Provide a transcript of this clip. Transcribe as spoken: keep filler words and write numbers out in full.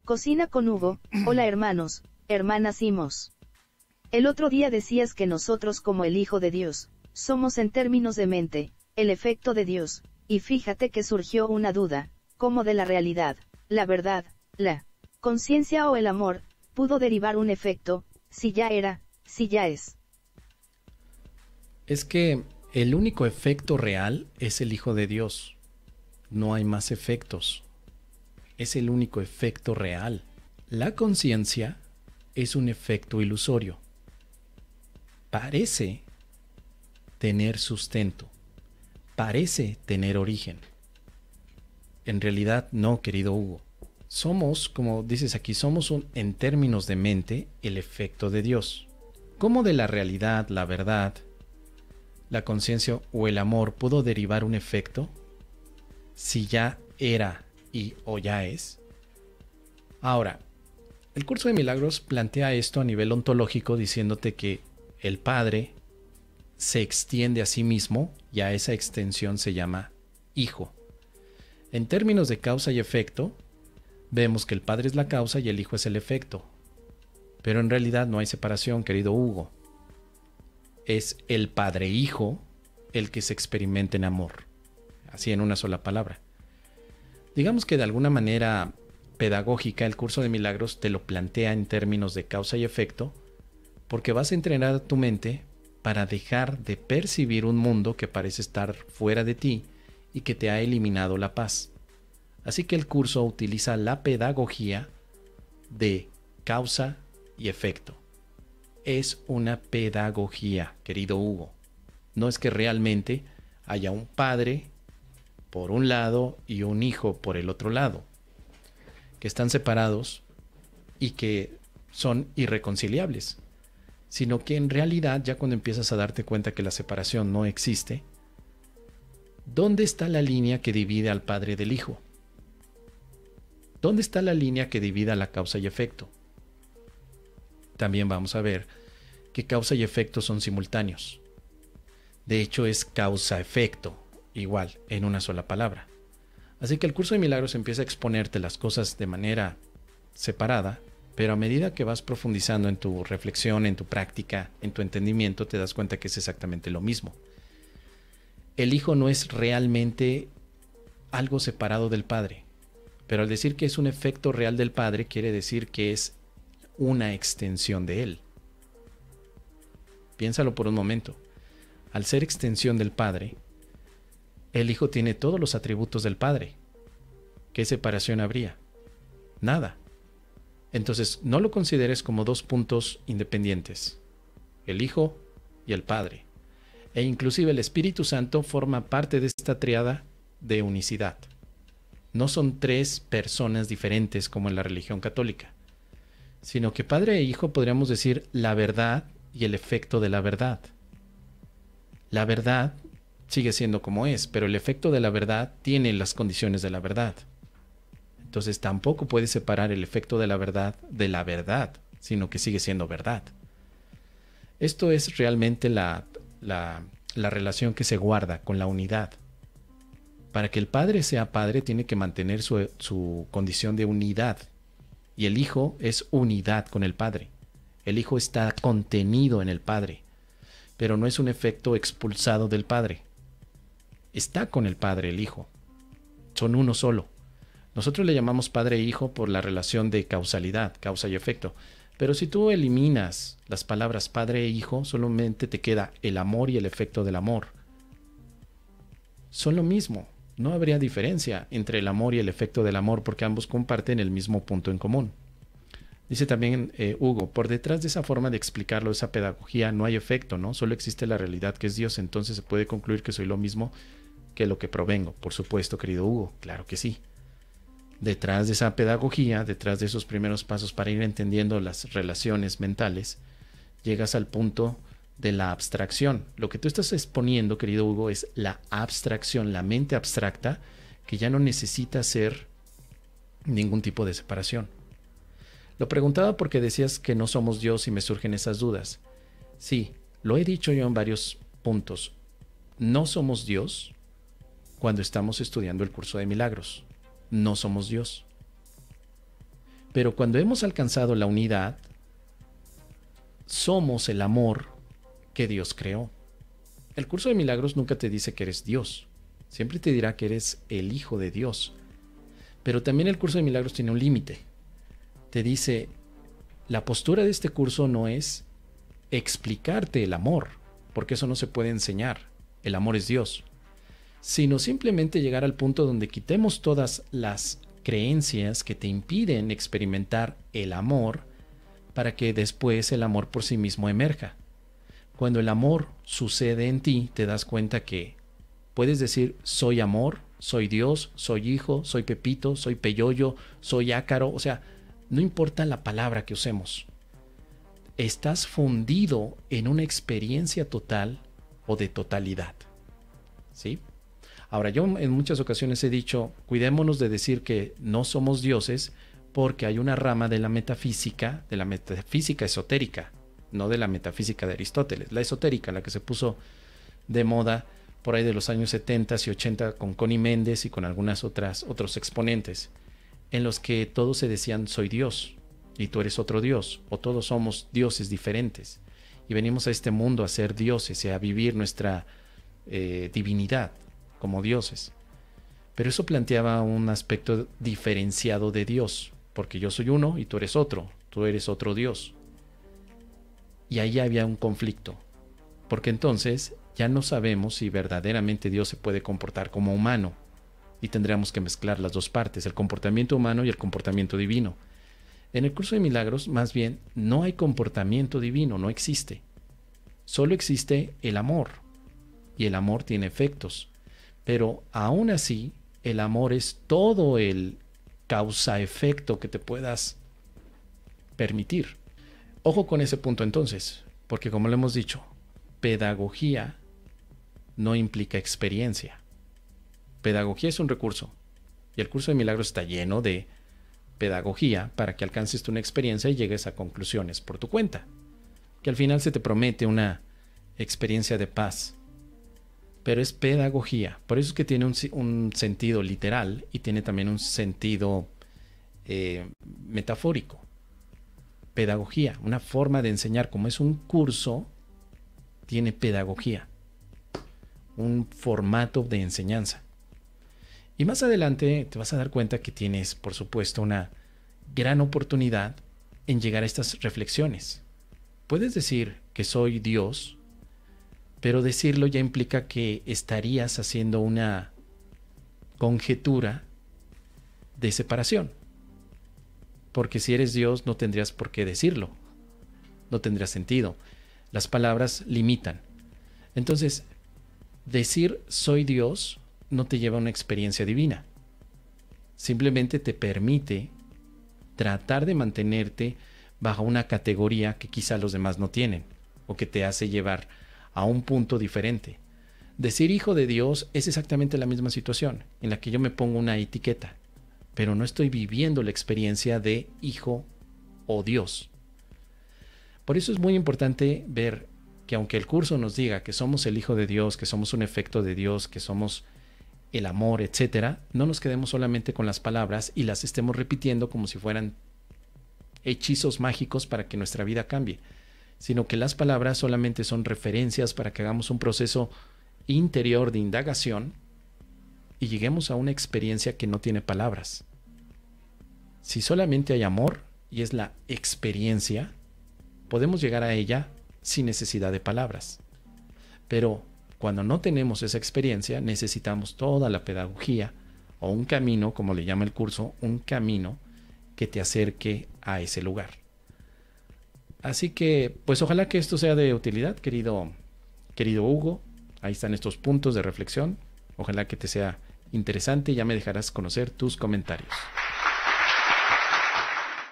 Cocina con Hugo. Hola hermanos, hermanas Simos. El otro día decías que nosotros como el Hijo de Dios, somos en términos de mente, el efecto de Dios, y fíjate que surgió una duda, ¿cómo de la realidad, la verdad, la conciencia o el amor, pudo derivar un efecto, si ya era, si ya es? Es que el único efecto real es el Hijo de Dios. No hay más efectos. Es el único efecto real. La conciencia es un efecto ilusorio. Parece tener sustento. Parece tener origen. En realidad no, querido Hugo. Somos, como dices aquí, somos un, en términos de mente, el efecto de Dios. ¿Cómo de la realidad, la verdad, la conciencia o el amor pudo derivar un efecto si ya era y o ya es? Ahora, el curso de milagros plantea esto a nivel ontológico diciéndote que el Padre se extiende a sí mismo y a esa extensión se llama Hijo. En términos de causa y efecto, vemos que el Padre es la causa y el Hijo es el efecto. Pero en realidad no hay separación, querido Hugo. Es el Padre-Hijo el que se experimenta en amor. Así en una sola palabra. Digamos que de alguna manera pedagógica el curso de milagros te lo plantea en términos de causa y efecto, porque vas a entrenar a tu mente para dejar de percibir un mundo que parece estar fuera de ti y que te ha eliminado la paz. Así que el curso utiliza la pedagogía de causa y efecto. Es una pedagogía, querido Hugo. No es que realmente haya un padre por un lado y un hijo por el otro lado, que están separados y que son irreconciliables, sino que en realidad ya cuando empiezas a darte cuenta que la separación no existe, ¿dónde está la línea que divide al padre del hijo? ¿Dónde está la línea que divide la causa y efecto? También vamos a ver que causa y efecto son simultáneos. De hecho es causa-efecto, igual, en una sola palabra. Así que el curso de milagros empieza a exponerte las cosas de manera separada, pero a medida que vas profundizando en tu reflexión, en tu práctica, en tu entendimiento, te das cuenta que es exactamente lo mismo. El Hijo no es realmente algo separado del Padre, pero al decir que es un efecto real del Padre, quiere decir que es una extensión de Él. Piénsalo por un momento. Al ser extensión del Padre, el Hijo tiene todos los atributos del Padre. ¿Qué separación habría? Nada. Entonces, no lo consideres como dos puntos independientes, el Hijo y el Padre. E inclusive el Espíritu Santo forma parte de esta triada de unicidad. No son tres personas diferentes como en la religión católica, sino que Padre e Hijo podríamos decir la verdad y el efecto de la verdad. La verdad sigue siendo como es, pero el efecto de la verdad tiene las condiciones de la verdad. Entonces tampoco puedes separar el efecto de la verdad de la verdad, sino que sigue siendo verdad. Esto es realmente la, la, la relación que se guarda con la unidad. Para que el Padre sea Padre tiene que mantener su, su condición de unidad. Y el Hijo es unidad con el Padre. El Hijo está contenido en el Padre, pero no es un efecto expulsado del Padre. Está con el Padre el Hijo. Son uno solo. Nosotros le llamamos Padre e Hijo por la relación de causalidad, causa y efecto. Pero si tú eliminas las palabras Padre e Hijo, solamente te queda el amor y el efecto del amor. Son lo mismo. No habría diferencia entre el amor y el efecto del amor porque ambos comparten el mismo punto en común. Dice también eh, Hugo, por detrás de esa forma de explicarlo, esa pedagogía, no hay efecto, ¿no? Solo existe la realidad que es Dios, entonces se puede concluir que soy lo mismo que lo que provengo. Por supuesto, querido Hugo, claro que sí. Detrás de esa pedagogía, detrás de esos primeros pasos para ir entendiendo las relaciones mentales, llegas al punto de la abstracción. Lo que tú estás exponiendo, querido Hugo, es la abstracción, la mente abstracta, que ya no necesita ser ningún tipo de separación. Lo preguntaba porque decías que no somos Dios y me surgen esas dudas. Sí, lo he dicho yo en varios puntos. No somos Dios cuando estamos estudiando el curso de milagros. No somos Dios. Pero cuando hemos alcanzado la unidad, somos el amor que Dios creó. El curso de milagros nunca te dice que eres Dios. Siempre te dirá que eres el Hijo de Dios. Pero también el curso de milagros tiene un límite. Te dice, la postura de este curso no es explicarte el amor, porque eso no se puede enseñar. El amor es Dios. Sino simplemente llegar al punto donde quitemos todas las creencias que te impiden experimentar el amor para que después el amor por sí mismo emerja. Cuando el amor sucede en ti, te das cuenta que puedes decir soy amor, soy Dios, soy hijo, soy Pepito, soy Peyoyo, soy Ácaro. O sea, no importa la palabra que usemos. Estás fundido en una experiencia total o de totalidad. ¿Sí? Ahora, yo en muchas ocasiones he dicho, cuidémonos de decir que no somos dioses porque hay una rama de la metafísica, de la metafísica esotérica, no de la metafísica de Aristóteles, la esotérica, la que se puso de moda por ahí de los años setenta y ochenta con Connie Méndez y con algunas otras otros exponentes, en los que todos se decían soy Dios y tú eres otro Dios, o todos somos dioses diferentes y venimos a este mundo a ser dioses y a vivir nuestra eh, divinidad como dioses. Pero eso planteaba un aspecto diferenciado de Dios, porque yo soy uno y tú eres otro, tú eres otro Dios. Y ahí había un conflicto, porque entonces ya no sabemos si verdaderamente Dios se puede comportar como humano, y tendríamos que mezclar las dos partes, el comportamiento humano y el comportamiento divino. En el curso de milagros, más bien, no hay comportamiento divino, no existe. Solo existe el amor, y el amor tiene efectos. Pero aún así, el amor es todo el causa-efecto que te puedas permitir. Ojo con ese punto entonces, porque como lo hemos dicho, pedagogía no implica experiencia. Pedagogía es un recurso, y el curso de milagros está lleno de pedagogía para que alcances tú una experiencia y llegues a conclusiones por tu cuenta. Que al final se te promete una experiencia de paz. Pero es pedagogía, por eso es que tiene un, un sentido literal y tiene también un sentido eh, metafórico. Pedagogía, una forma de enseñar, como es un curso, tiene pedagogía, un formato de enseñanza. Y más adelante te vas a dar cuenta que tienes, por supuesto, una gran oportunidad en llegar a estas reflexiones. Puedes decir que soy Dios, pero decirlo ya implica que estarías haciendo una conjetura de separación. Porque si eres Dios no tendrías por qué decirlo. No tendría sentido. Las palabras limitan. Entonces, decir soy Dios no te lleva a una experiencia divina. Simplemente te permite tratar de mantenerte bajo una categoría que quizá los demás no tienen, o que te hace llevar a un punto diferente. Decir hijo de Dios es exactamente la misma situación, en la que yo me pongo una etiqueta, pero no estoy viviendo la experiencia de hijo o Dios. Por eso es muy importante ver que aunque el curso nos diga que somos el hijo de Dios, que somos un efecto de Dios, que somos el amor, etcétera, no nos quedemos solamente con las palabras y las estemos repitiendo como si fueran hechizos mágicos para que nuestra vida cambie, sino que las palabras solamente son referencias para que hagamos un proceso interior de indagación y lleguemos a una experiencia que no tiene palabras. Si solamente hay amor y es la experiencia, podemos llegar a ella sin necesidad de palabras. Pero cuando no tenemos esa experiencia, necesitamos toda la pedagogía o un camino, como le llama el curso, un camino que te acerque a ese lugar. Así que, pues ojalá que esto sea de utilidad, querido, querido Hugo. Ahí están estos puntos de reflexión. Ojalá que te sea interesante y ya me dejarás conocer tus comentarios.